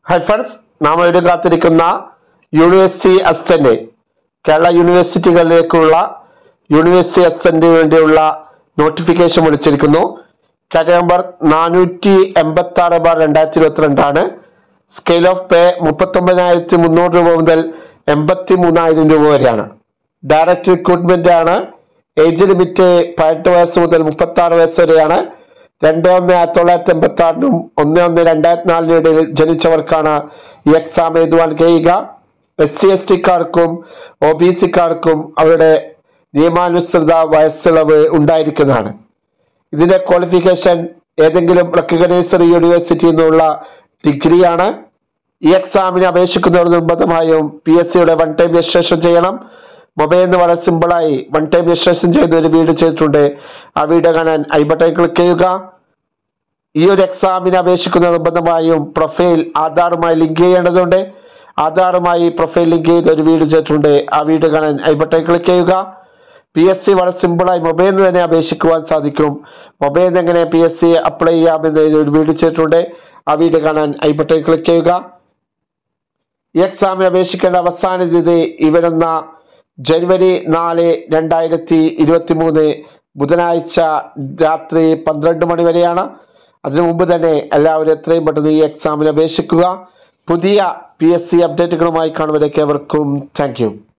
Hi friends, നാം എഴുതി കാത്തിരിക്കുന്ന യൂണിവേഴ്സിറ്റി അസിസ്റ്റന്റ് കേരള യൂണിവേഴ്സിറ്റികളിലേക്കുള്ള യൂണിവേഴ്സിറ്റി അസിസ്റ്റന്റിന് വേണ്ടിയുള്ള നോട്ടിഫിക്കേഷൻ വിളിച്ചിരിക്കുന്നു. Category number 486/2022 scale of pay 39,300 രൂപ മുതൽ 83,000 രൂപ വരെയാണ്. ഡയറക്റ്റ് റിക്രൂട്ട്മെന്റ് ആണ്. ഏജ് ലിമിറ്റ് 18 വയസ്സ് മുതൽ 36 വയസ്സ് വരെയാണ്. 2/1/1986 1/1/2004 ഇടയിൽ ജനിച്ചവർക്കാണ് ഈ എക്സാം എഴുതുവാൻ കഴിയുക. SC/ST-ക്കാർക്കും OBC-ക്കാർക്കും അവരുടെ നിയമാനുസൃത വയസ്സിളവ് ഉണ്ടായിരിക്കുന്നതാണ്. ഇതിന്റെ ക്വാളിഫിക്കേഷൻ ഏതെങ്കിലും റെക്കഗ്നൈസ്ഡ് യൂണിവേഴ്സിറ്റിയിൽ നിന്നുള്ള ഡിഗ്രിയാണ്. ഈ എക്സാമിന് അപേക്ഷിക്കുന്നവർ നിർബന്ധമായും PSCയുടെ 1 ടൈം രജിസ്ട്രേഷൻ ചെയ്യണം. മൊബൈലിൽ വളരെ സിമ്പിളായി 1 ടൈം രജിസ്ട്രേഷൻ ചെയ്ത് ഒരു വീഡിയോ ചെയ്തിട്ടുണ്ട്. ആ വീഡിയോ കാണാൻ ഐ ബട്ടൺ ക്ലിക്ക് ചെയ്യുക. ഈ ഒരു എക്സാമിന് അപേക്ഷിക്കുന്ന നിർബന്ധമായും പ്രൊഫൈൽ ആധാറുമായി ലിങ്ക് ചെയ്യേണ്ടതുണ്ട്. ആധാറുമായി പ്രൊഫൈൽ ലിങ്ക് ചെയ്ത് ഒരു വീഡിയോ ചെയ്തിട്ടുണ്ട്. ആ വീഡിയോ കാണാൻ ഐ ബട്ടൺ ക്ലിക്ക് ചെയ്യുക. PSC വളരെ സിമ്പിളായി മൊബൈലിൽ നിന്ന് തന്നെ അപേക്ഷിക്കുവാൻ സാധിക്കും. മൊബൈലിൽ നിന്ന് എങ്ങനെ PSC അപ്ലൈ ചെയ്യാമെന്ന് ഒരു വീഡിയോ ചെയ്തിട്ടുണ്ട്. ആ വീഡിയോ കാണാൻ ഐ ബട്ടൺ ക്ലിക്ക് ചെയ്യുക. ഈ എക്സാമിന് അപേക്ഷിക്കേണ്ട അവസാന തീയതി ഈ വരുന്ന ജനുവരി 4, 2023 ബുധനാഴ്ച രാത്രി 12 മണി വരെയാണ്. അതിനു മുമ്പ് തന്നെ എല്ലാവരും എത്രയും പെട്ടെന്ന് ഈ എക്സാമിന് അപേക്ഷിക്കുക. പുതിയ PSC അപ്ഡേറ്റുകളുമായി കാണുന്നവരേക്ക് ഏവർക്കും താങ്ക് യു.